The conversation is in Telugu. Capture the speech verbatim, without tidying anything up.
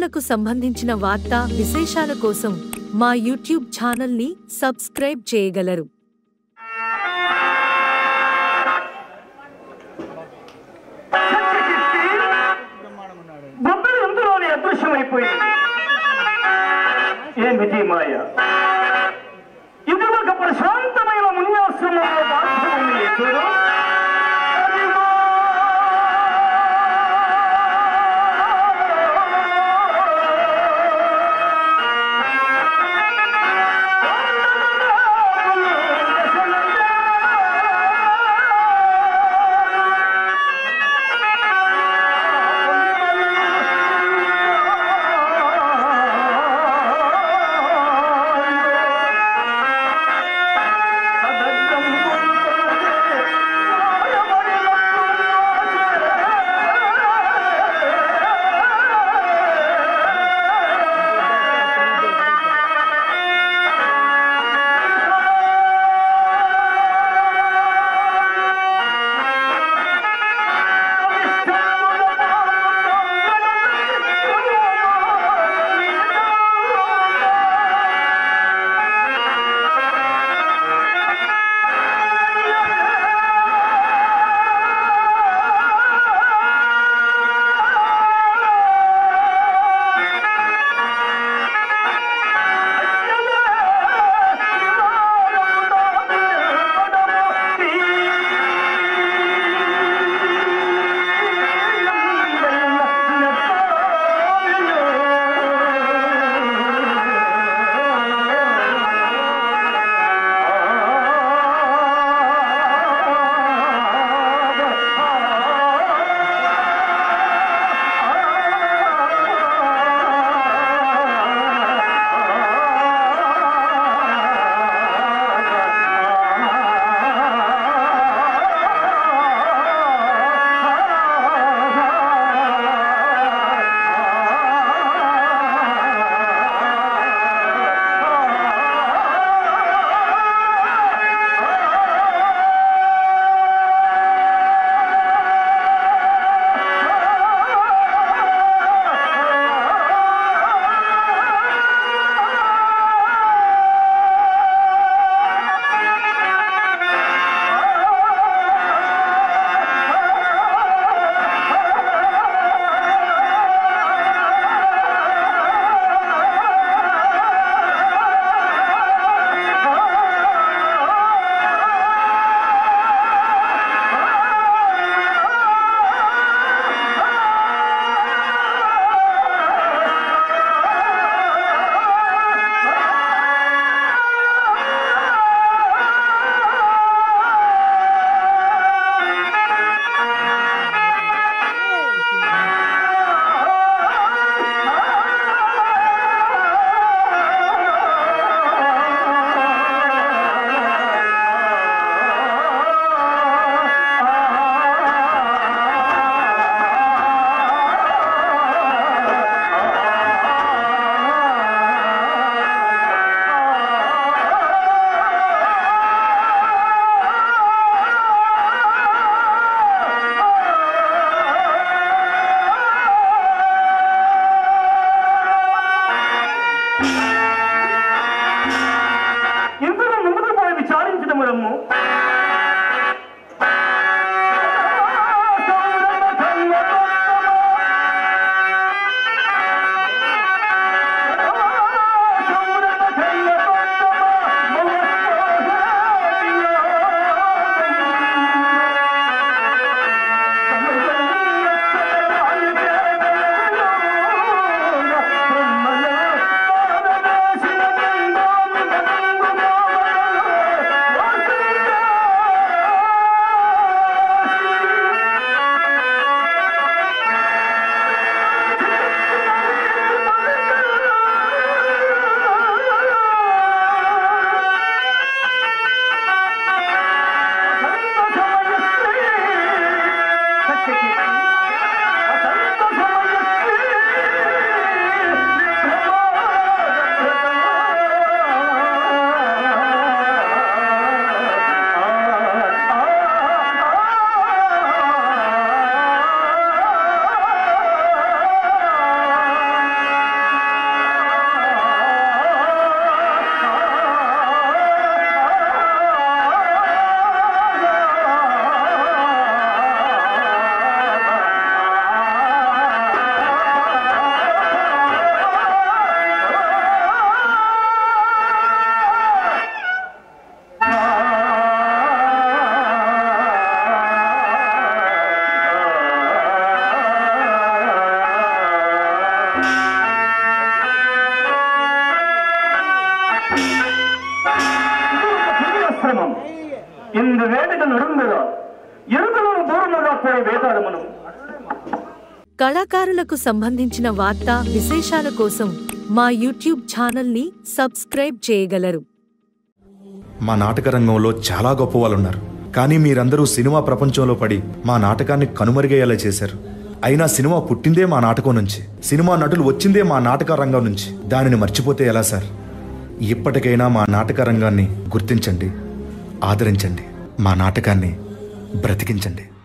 తిరుమలకు సంబంధించిన వార్తా విశేషాల కోసం మా యూట్యూబ్ ఛానల్ని సబ్స్క్రైబ్ చేయగలరు. ఏమిటి మాయ? ఇది ఒక ప్రశాంతమైన మున్యాశ్రమంలో బాధ్యమని చూడు. ఇందు వేటకు నడుందుగా ఎరుకలను దూరముగా పోయి వేటాడమను. కళాకారులకు సంబంధించిన వార్తా విశేషాల కోసం మా యూట్యూబ్ ఛానల్ని సబ్స్క్రైబ్ చేయగలరు. మా నాటక రంగంలో చాలా గొప్ప వాళ్ళు ఉన్నారు, కానీ మీరందరూ సినిమా ప్రపంచంలో పడి మా నాటకాన్ని కనుమరుగయ్యేలా చేశారు. అయినా సినిమా పుట్టిందే మా నాటకం నుంచి, సినిమా నటులు వచ్చిందే మా నాటక రంగం నుంచి. దానిని మర్చిపోతే ఎలా సార్? ఇప్పటికైనా మా నాటక రంగాన్ని గుర్తించండి, ఆదరించండి, మా నాటకాన్ని బ్రతికించండి.